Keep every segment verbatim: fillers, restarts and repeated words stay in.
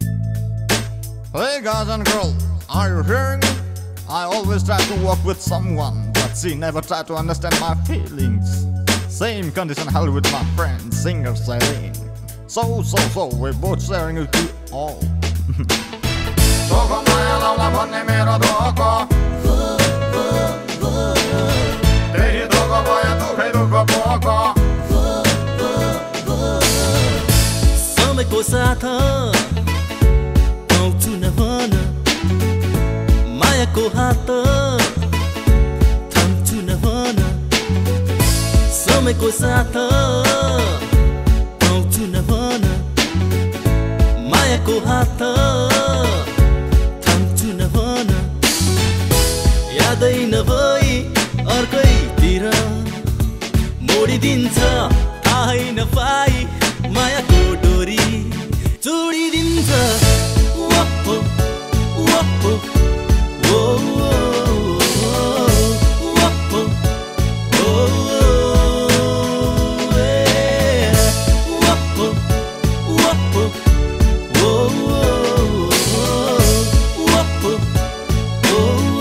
Hey guys and girls, are you hearing me? I always try to walk with someone, but she never tried to understand my feelings. Same condition held with my friend, singer Celine. So, so, so, we're both sharing it to all. समयको साथ पाउँछु न भन मायाको हात थाम्छु न भन समयको साथ पाउँछु न भन मायाको हात थाम्छु न भन यादै नभई अर्कैतिर मोडिदिन्छ थाहै नपाई मायाको डोरी जोडिदिन्छ वप्पो वप्पो ओ वप्पो ओ वप्पो वप्पो ओ वप्पो ओ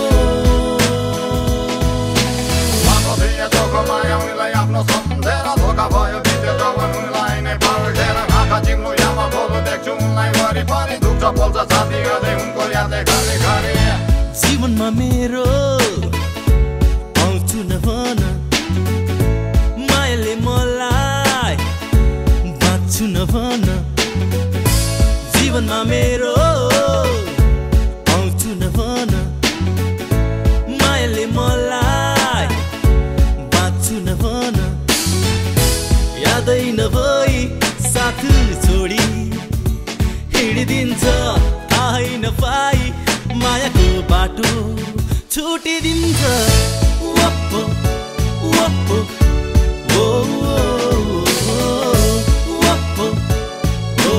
माको दिए तोको माया उनीलाई आफ्नो सम्झेर धोका भयो बित्यो जवान उनीलाई नै पल्टेर आँखा चिम्लो यामा बोलो देख्छु उनलाई वरिपरि दुख्छ पोल्छ छाती गर्दै उनको यादै खाली खाली जीवनमा मेरो आउँछु न भन मायाले मलाई बाँच्छु न भन जीवनमा मेरो आउँछु न भन मायाले मलाई बाँच्छु न भन यादै नभई साथ छोडी हिँडिदिन्छ थाहै नपाई मायाको बाटो छुटिदिन्छ वप्पो वप्पो ओ वप्पो ओ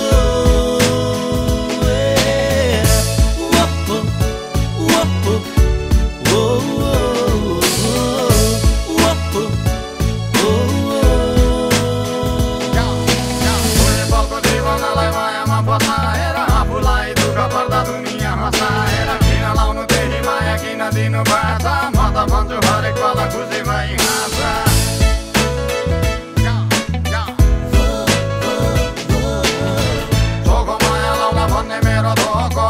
वप्पो वप्पो ओ वप्पो ओ पलको जीवनलाई मायामा फसाएर आफूलाई दुःख पर्दा दुनियाँ हँसाएर किन लाउनु त्यही माया किन दिनु बाचा म त भन्छु हरेक पल खुसी भई हाँसा चोखो माया लाउला भन्ने मेरो धोको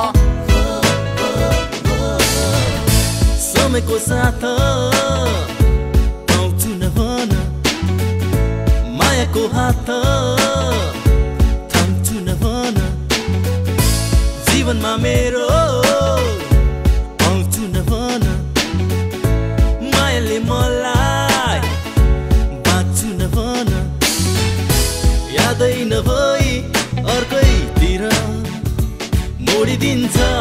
समयको साथ पाउँछु न भन मायाको हात थाम्छु न भन जीवनमा मेरो आउँछु न भन मायाले मलाई बाँच्छु न भन यादै नभई अर्कैतिर मोडिदिन्छ